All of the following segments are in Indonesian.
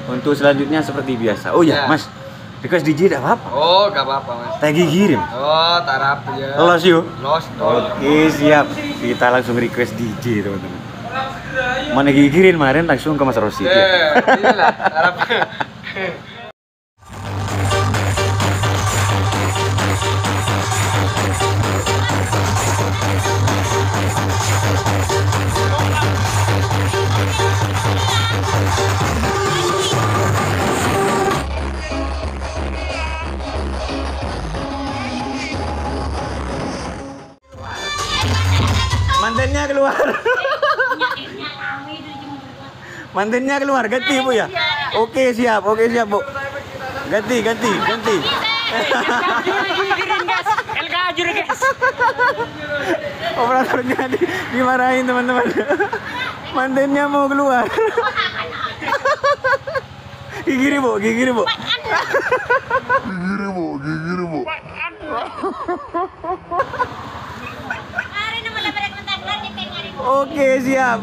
Untuk selanjutnya seperti biasa. Oh ya, Mas. Request DJ tidak apa-apa. Oh, gak apa-apa, Mas. Tagi kirim. Oh, tarap ya. Los yuk. Los. Oke, siap. Kita langsung request DJ, teman-teman. Mana gigirin kemarin langsung ke Mas Rosi. Inilah tarap. Mantannya keluar. Mantannya keluar, ganti Bu ya. Oke siap Bu. Ganti. Operatornya dimarahin teman-teman. Mantannya mau keluar. Gigiri Bu. Oke siap.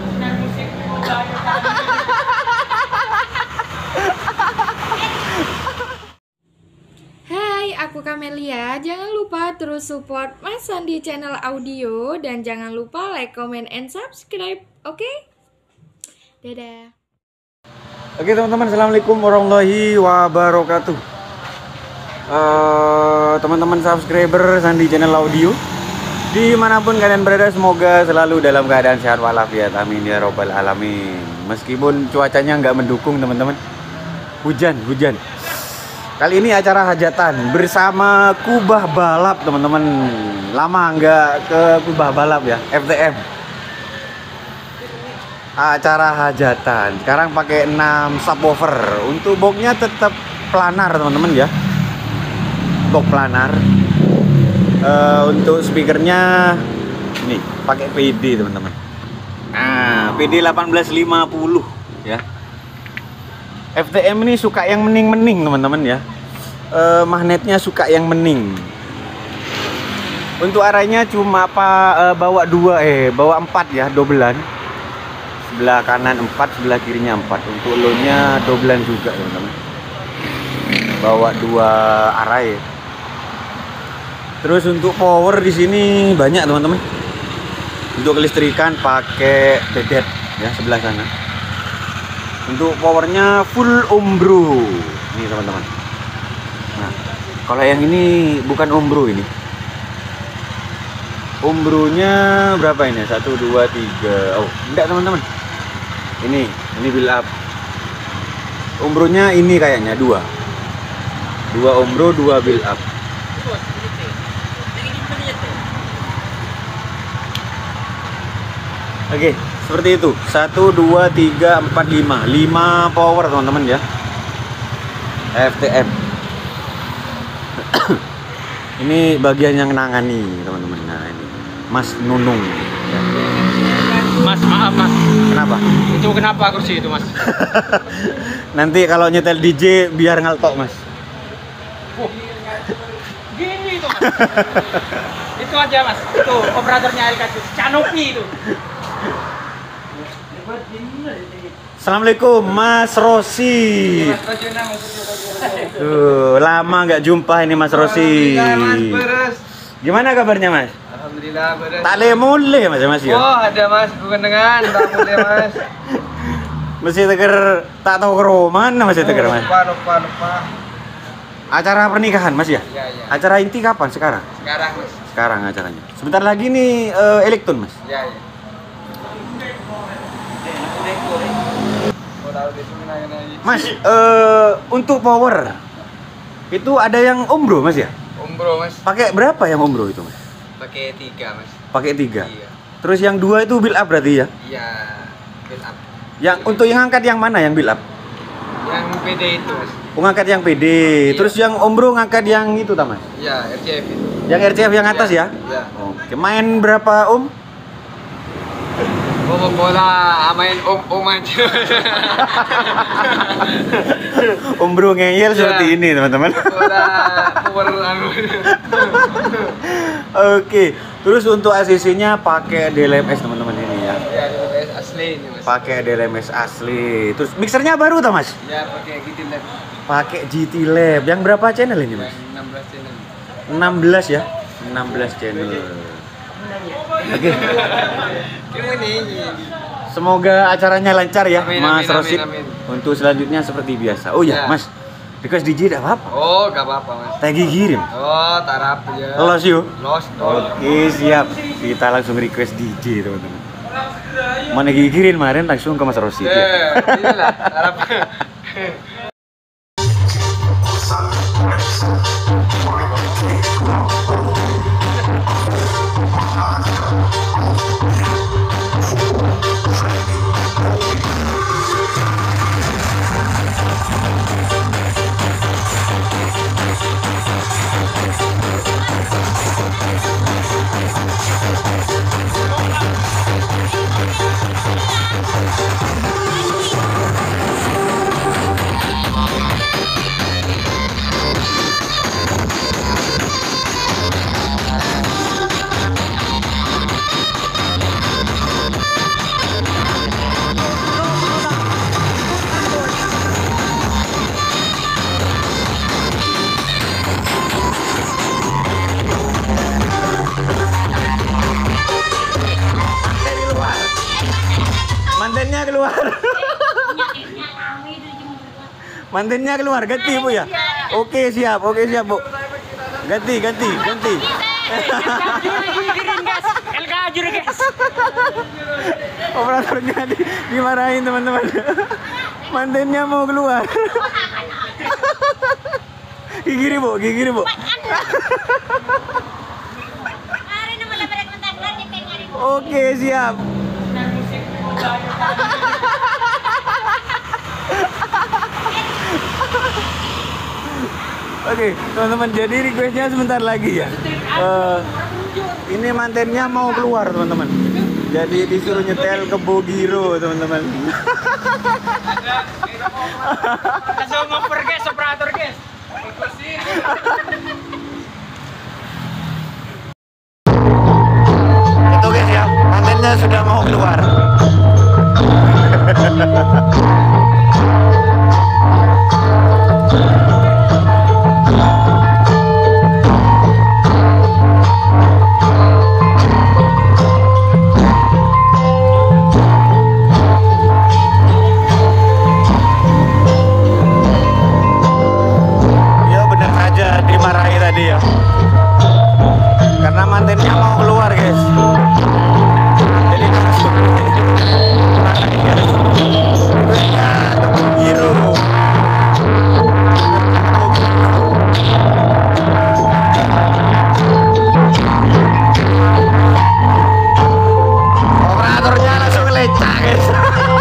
Hai, aku Kamelia. Jangan lupa terus support Mas Sandi channel audio dan jangan lupa like, comment, and subscribe. Oke? Dadah. Oke teman-teman, assalamualaikum warahmatullahi wabarakatuh. Teman-teman subscriber Sandi channel audio, dimanapun kalian berada, semoga selalu dalam keadaan sehat walafiat, amin ya robbal alamin. Meskipun cuacanya nggak mendukung teman-teman, hujan. Kali ini acara hajatan bersama Kubah Balap teman-teman. Lama nggak ke Kubah Balap ya, FTM. Acara hajatan, sekarang pakai 6 subwoofer. Untuk boxnya tetap planar teman-teman ya, box planar. Untuk speakernya ini pakai PD teman-teman. Nah, PD 1850 ya. FTM ini suka yang mening-mening teman-teman ya. Magnetnya suka yang mening. Untuk arahnya cuma bawa 4 ya, dobelan. Sebelah kanan 4, sebelah kirinya 4. Untuk low-nya dobelan juga teman-teman. Bawa 2 arah ya. Terus untuk power di sini banyak teman-teman. Untuk kelistrikan pakai bedet ya sebelah sana. Untuk powernya full Umbro. Ini teman-teman. Nah, kalau yang ini bukan Umbro ini. Umbronya berapa ini? 1, 2, 3. Oh, enggak teman-teman. Ini build up. Umbronya ini kayaknya 2 Umbro, 2 build up. Oke, seperti itu. 1, 2, 3, 4, 5. 5 power teman-teman ya. FTM. Ini bagian yang nangani teman-teman. Nah, ini Mas Nunung. Mas, maaf Mas. Kenapa? Itu kenapa kursi itu Mas? Nanti kalau nyetel DJ biar ngaltok Mas. Gini itu Mas. Itu aja Mas. Itu operatornya LKC Canopi itu. Assalamualaikum Mas Rosi. Lama nggak jumpa ini Mas Rosi. Gimana kabarnya Mas? Alhamdulillah beres. Tak mulai Mas ya? Oh ada Mas, bukan dengan tak mulai Mas. Masih teger tak tahu ke mana masih teger Mas. Lupa. Acara pernikahan Mas ya? Iya. Acara inti kapan sekarang? Sekarang Mas. Sekarang acaranya. Sebentar lagi nih elektron Mas. Iya. Mas, untuk power itu ada yang Umbro Mas ya? Umbro Mas. Pakai berapa yang Umbro itu Mas? Pakai 3 Mas. Pakai 3. Iya. Terus yang 2 itu build up berarti ya? Iya. Build up. Yang untuk yang angkat yang mana yang build up? Yang PD itu Mas. Ngangkat yang PD. Iya. Terus yang Umbro ngangkat yang itu ta Mas? Iya, RCF itu. Yang RCF yang atas ya? Iya. Oke, main berapa Bola main aja. Umbro ngeyel seperti ini teman-teman. Bola power anu. Oke, terus untuk ACC-nya pakai DLMS teman-teman ini ya. Ya, DLMS asli ini. aslinya Mas. Pakai DLMS asli. Terus mixernya baru tau Mas? Ya pakai GT Lab. Pakai GT Lab. Yang berapa channel ini Mas? Yang 16 channel. 16 ya? 16 channel. Oke. Ini. Semoga acaranya lancar ya, Amin, Mas amin, Rosid. amin, amin. Untuk selanjutnya seperti biasa. Oh ya, Ya. Mas. Request DJ tidak apa-apa. Oh, gak apa-apa Mas. Tagi kirim. Oh, tarap ya. Los yuk. Los dong. Oke, siap. Kita langsung request DJ, teman-teman. Mana gigirin kemarin langsung ke Mas Rosid ya. Inilah tarap. Mantennya keluar. Mantennya keluar, ganti Bu ya. Oke, siap Bu. Ganti. Operatornya dimarahin teman-teman. Mantennya mau keluar. Gigiri Bu. Oke, siap. Oke, teman-teman, jadi requestnya sebentar lagi ya. Ini mantennya mau keluar, teman-teman. Jadi disuruh nyetel ke Bogiro, teman-teman. Langsung ngoper guys, operator guys. Itu guys ya, mantennya sudah mau keluar. Ya benar saja dimarahi tadi ya. Karena mantennya mau keluar guys. Jadi langsung biru. Operatornya langsung lecak guys.